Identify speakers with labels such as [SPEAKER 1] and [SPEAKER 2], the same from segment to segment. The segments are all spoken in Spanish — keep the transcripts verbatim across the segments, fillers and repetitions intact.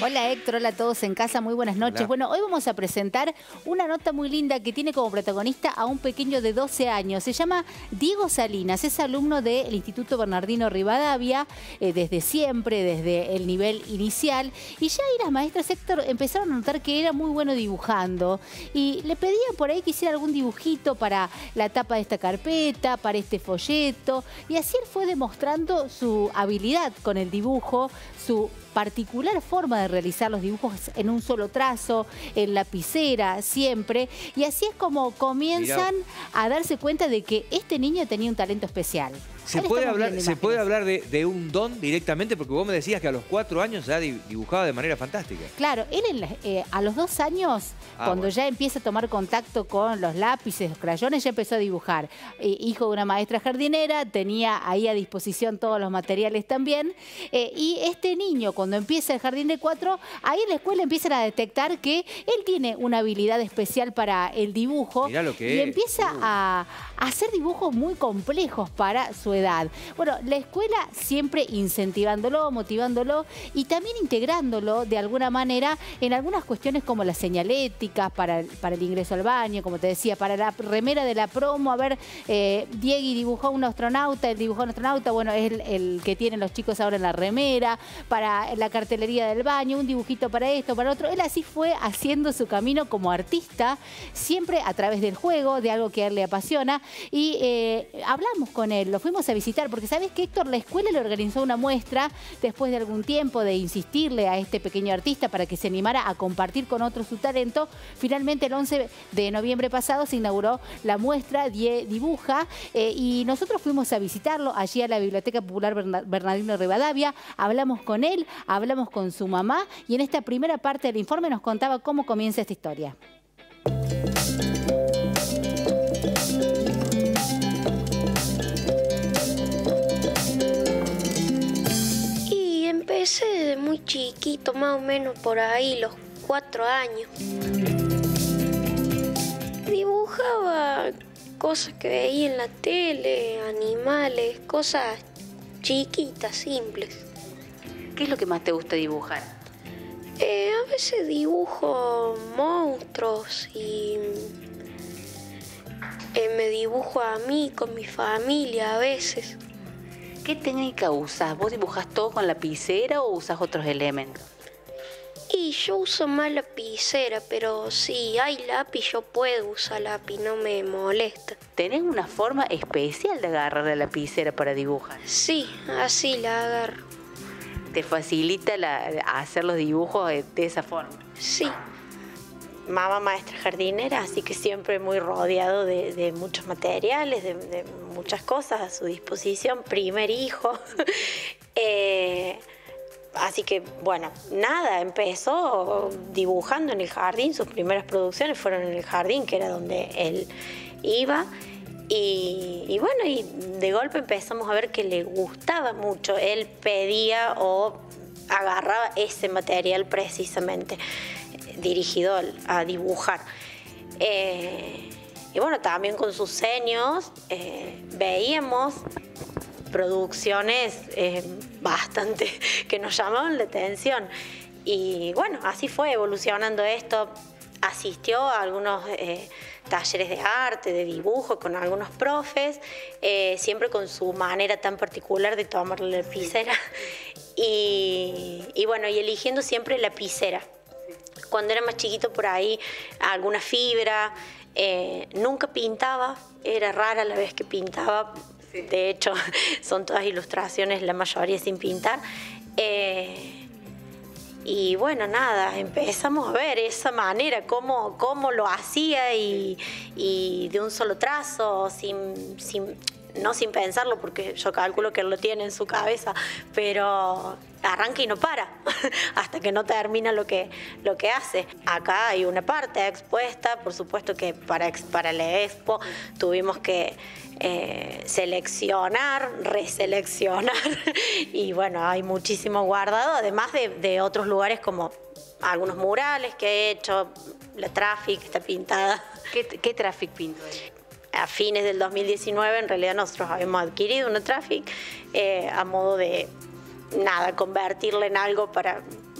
[SPEAKER 1] Hola Héctor, hola a todos en casa, muy buenas noches.
[SPEAKER 2] Hola.
[SPEAKER 1] Bueno, hoy vamos a presentar una nota muy linda que tiene como protagonista a un pequeño de doce años. Se llama Diego Salinas, es alumno del Instituto Bernardino Rivadavia, eh, desde siempre, desde el nivel inicial. Y ya ahí las maestras, Héctor, empezaron a notar que era muy bueno dibujando. Y le pedían por ahí que hiciera algún dibujito para la tapa de esta carpeta, para este folleto. Y así él fue demostrando su habilidad con el dibujo, su particular forma de realizar los dibujos en un solo trazo, en lapicera, siempre. Y así es como comienzan Mirá. a darse cuenta de que este niño tenía un talento especial.
[SPEAKER 2] ¿Se puede hablar, ¿se puede hablar de, de un don directamente? Porque vos me decías que a los cuatro años ya dibujaba de manera fantástica.
[SPEAKER 1] Claro, él en la, eh, a los dos años, ah, cuando bueno. ya empieza a tomar contacto con los lápices, los crayones, ya empezó a dibujar. Eh, hijo de una maestra jardinera, tenía ahí a disposición todos los materiales también. Eh, y este niño, cuando empieza el jardín de cuatro, ahí en la escuela empiezan a detectar que él tiene una habilidad especial para el dibujo.
[SPEAKER 2] Mirá lo que
[SPEAKER 1] y
[SPEAKER 2] es.
[SPEAKER 1] empieza uh. a, a hacer dibujos muy complejos para su edad. Bueno, la escuela siempre incentivándolo, motivándolo y también integrándolo de alguna manera en algunas cuestiones como las señaléticas para, para el ingreso al baño, como te decía, para la remera de la promo. A ver, eh, Diegui dibujó un astronauta, él dibujó un astronauta, bueno, es el, el que tienen los chicos ahora en la remera, para la cartelería del baño, un dibujito para esto, para otro. Él así fue haciendo su camino como artista, siempre a través del juego, de algo que a él le apasiona. Y eh, hablamos con él, lo fuimos a visitar, porque sabes que Héctor, la escuela le organizó una muestra después de algún tiempo de insistirle a este pequeño artista para que se animara a compartir con otros su talento. Finalmente el once de noviembre pasado se inauguró la muestra Die Dibuja eh, y nosotros fuimos a visitarlo allí a la Biblioteca Popular Bernardino Rivadavia. Hablamos con él, hablamos con su mamá y en esta primera parte del informe nos contaba cómo comienza esta historia.
[SPEAKER 3] Empecé desde muy chiquito, más o menos por ahí, los cuatro años. Dibujaba cosas que veía en la tele, animales, cosas chiquitas, simples.
[SPEAKER 1] ¿Qué es lo que más te gusta dibujar?
[SPEAKER 3] Eh, a veces dibujo monstruos y eh, me dibujo a mí con mi familia a veces.
[SPEAKER 1] ¿Qué técnica usas? ¿Vos dibujás todo con lapicera o usas otros elementos?
[SPEAKER 3] Y yo uso más lapicera, pero si hay lápiz yo puedo usar lápiz, no me molesta.
[SPEAKER 1] ¿Tenés una forma especial de agarrar la lapicera para dibujar?
[SPEAKER 3] Sí, así la agarro.
[SPEAKER 1] ¿Te facilita la, hacer los dibujos de, de esa forma?
[SPEAKER 3] Sí.
[SPEAKER 4] Mamá maestra jardinera, así que siempre muy rodeado de, de muchos materiales, de, de muchas cosas a su disposición, primer hijo. eh, así que, bueno, nada, empezó dibujando en el jardín, sus primeras producciones fueron en el jardín, que era donde él iba. Y, y bueno, y de golpe empezamos a ver que le gustaba mucho, él pedía o agarraba ese material precisamente dirigido a dibujar. Eh, y bueno, también con sus seños eh, veíamos producciones eh, bastante que nos llamaban la atención. Y bueno, así fue evolucionando esto. Asistió a algunos eh, talleres de arte, de dibujo, con algunos profes, eh, siempre con su manera tan particular de tomar la lapicera. Y, y bueno, y eligiendo siempre lapicera. Cuando era más chiquito por ahí, alguna fibra, eh, nunca pintaba, era rara la vez que pintaba, sí. De hecho son todas ilustraciones, la mayoría sin pintar. Eh, y bueno, nada, empezamos a ver esa manera, cómo, cómo lo hacía y, y de un solo trazo, sin, sin, no sin pensarlo, porque yo calculo que él lo tiene en su cabeza, pero arranca y no para hasta que no termina lo que, lo que hace. Acá hay una parte expuesta, por supuesto que para, para la expo tuvimos que eh, seleccionar, reseleccionar y bueno, hay muchísimo guardado, además de, de otros lugares como algunos murales que he hecho, la Traffic está pintada.
[SPEAKER 1] ¿Qué, qué Traffic pintó?
[SPEAKER 4] A fines del dos mil diecinueve en realidad nosotros habíamos adquirido una Traffic eh, a modo de nada, convertirla en algo para,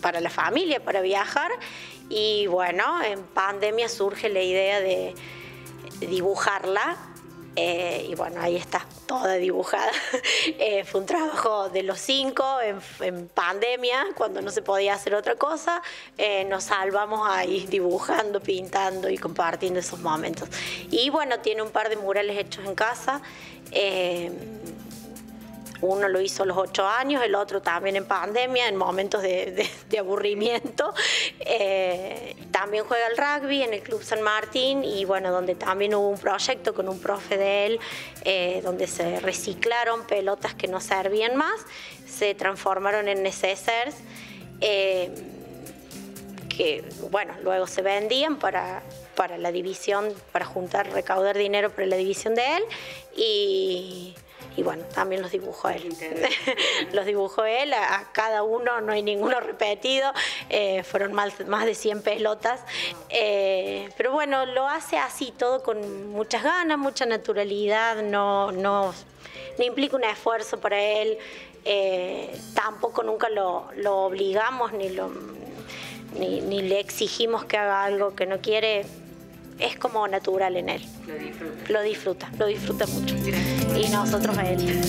[SPEAKER 4] para la familia, para viajar. Y bueno, en pandemia surge la idea de dibujarla. Eh, y bueno, ahí está, toda dibujada. Eh, fue un trabajo de los cinco en, en pandemia, cuando no se podía hacer otra cosa. Eh, nos salvamos ahí dibujando, pintando y compartiendo esos momentos. Y bueno, tiene un par de murales hechos en casa. Eh, Uno lo hizo a los ocho años, el otro también en pandemia, en momentos de, de, de aburrimiento. Eh, también juega el rugby en el Club San Martín y bueno, donde también hubo un proyecto con un profe de él, eh, donde se reciclaron pelotas que no servían más, se transformaron en neceseres, eh, que bueno, luego se vendían para, para la división, para juntar, recaudar dinero para la división de él. Y... Y bueno, también los dibujó él. Los dibujó él, a, a cada uno, no hay ninguno repetido, eh, fueron más, más de cien pelotas. Eh, pero bueno, lo hace así, todo con muchas ganas, mucha naturalidad, no, no, no implica un esfuerzo para él, eh, tampoco nunca lo, lo obligamos ni, lo, ni, ni le exigimos que haga algo que no quiere. Es como natural en él. Lo disfruta. Lo disfruta, lo disfruta mucho. Y nosotros a él.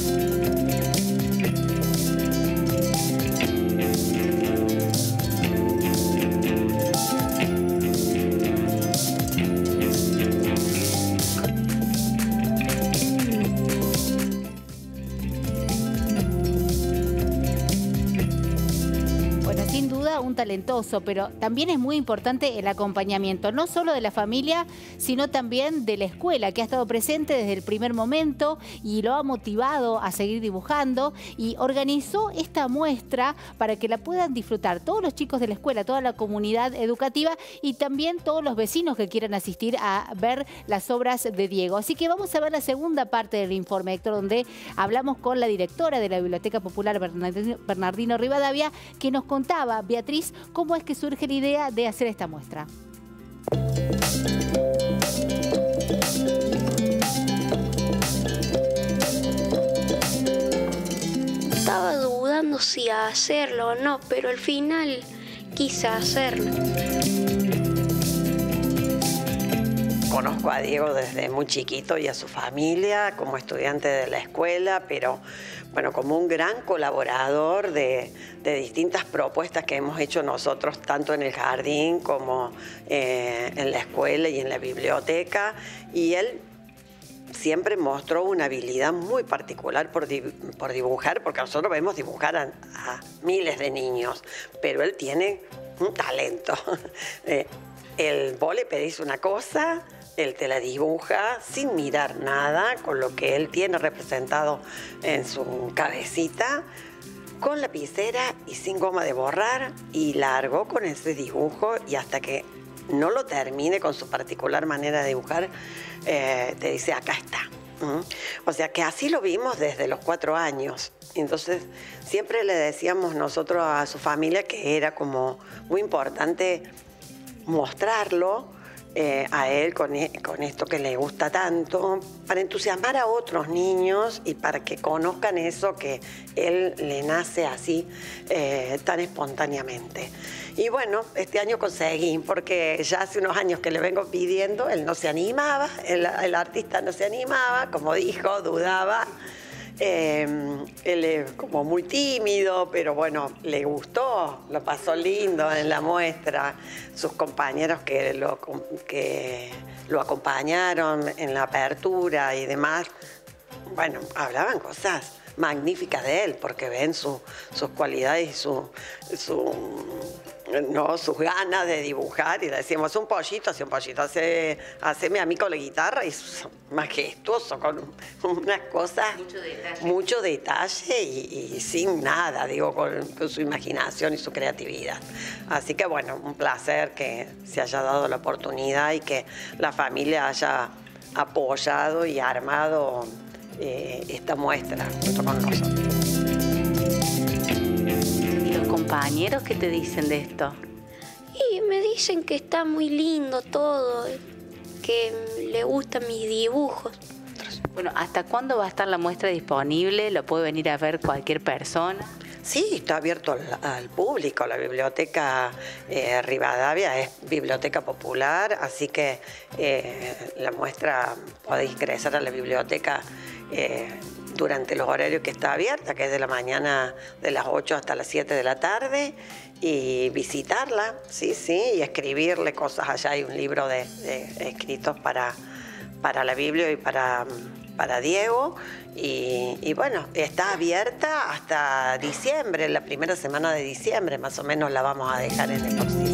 [SPEAKER 1] Un talentoso, pero también es muy importante el acompañamiento, no solo de la familia, sino también de la escuela, que ha estado presente desde el primer momento y lo ha motivado a seguir dibujando y organizó esta muestra para que la puedan disfrutar todos los chicos de la escuela, toda la comunidad educativa y también todos los vecinos que quieran asistir a ver las obras de Diego. Así que vamos a ver la segunda parte del informe, Héctor, donde hablamos con la directora de la Biblioteca Popular Bernardino, Bernardino Rivadavia, que nos contaba, Beatriz, ¿cómo es que surge la idea de hacer esta muestra?
[SPEAKER 3] Estaba dudando si hacerlo o no, pero al final quise hacerlo.
[SPEAKER 5] Conozco a Diego desde muy chiquito y a su familia como estudiante de la escuela, pero bueno, como un gran colaborador de, de distintas propuestas que hemos hecho nosotros, tanto en el jardín como eh, en la escuela y en la biblioteca. Y él siempre mostró una habilidad muy particular por, por dibujar, porque nosotros vemos dibujar a, a miles de niños, pero él tiene un talento. eh, el vos le pedís una cosa, él te la dibuja sin mirar nada, con lo que él tiene representado en su cabecita, con lapicera y sin goma de borrar, y largó con ese dibujo y hasta que no lo termine con su particular manera de dibujar, eh, te dice, acá está. ¿Mm? O sea que así lo vimos desde los cuatro años. Entonces siempre le decíamos nosotros a su familia que era como muy importante mostrarlo Eh, a él con, con esto que le gusta tanto, para entusiasmar a otros niños y para que conozcan eso que él le nace así eh, tan espontáneamente. Y bueno, este año conseguí, porque ya hace unos años que le vengo pidiendo, él no se animaba, el, el artista no se animaba, como dijo, dudaba. Eh, él es como muy tímido, pero bueno, le gustó, lo pasó lindo en la muestra. Sus compañeros que lo, que lo acompañaron en la apertura y demás, bueno, hablaban cosas magníficas de él, porque ven su, sus cualidades y su, su, no, sus ganas de dibujar. Y le decíamos, un pollito, hace un pollito, hace, haceme a mí con la guitarra, y es majestuoso, con unas cosas, mucho detalle, mucho detalle y, y sin nada, digo, con, con su imaginación y su creatividad. Así que bueno, un placer que se haya dado la oportunidad y que la familia haya apoyado y armado Eh, esta muestra junto con nosotros.
[SPEAKER 6] ¿Y los compañeros qué te dicen de esto?
[SPEAKER 3] Y me dicen que está muy lindo todo, que le gustan mis dibujos.
[SPEAKER 6] Bueno, ¿hasta cuándo va a estar la muestra disponible? ¿Lo puede venir a ver cualquier persona?
[SPEAKER 5] Sí, está abierto al, al público. La biblioteca eh, Rivadavia es biblioteca popular, así que eh, la muestra, podéis ingresar a la biblioteca eh, durante los horarios que está abierta, que es de la mañana de las ocho hasta las siete de la tarde, y visitarla, sí, sí, y escribirle cosas. Allá hay un libro de, de escritos para, para la Biblia y para... para Diego, y, y bueno, está abierta hasta diciembre, la primera semana de diciembre más o menos la vamos a dejar en el occidente.